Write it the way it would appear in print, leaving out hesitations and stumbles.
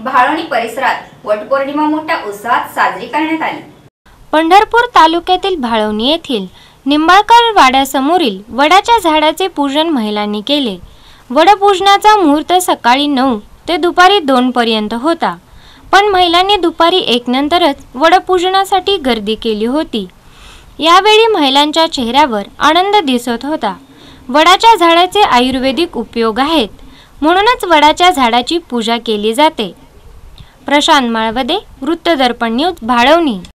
भाळवणी परिसरात वटपौर्णिमा मोठ्या उत्साहात साजरी करण्यात आली। पंढरपूर तालुक्यातील भाळवणी येथील निंबाळकर वाड्यासमोरील वडाच्या झाडाचे पूजन महिलांनी केले। वडपूजनाचा मुहूर्त सकाळी 9 ते दुपारी 2 पर्यंत होता, पण महिलांनी दुपारी 1 नंतरच वडपूजनासाठी गर्दी केली होती। यावेळी महिलांच्या चेहऱ्यावर आनंद दिसत होता। वडाच्या झाडाचे आयुर्वेदिक उपयोग आहेत, म्हणूनच वडाच्या झाडाची पूजा केली जाते। प्रशांत माळवदे, वृत्तदर्पण न्यूज, भाळवणी।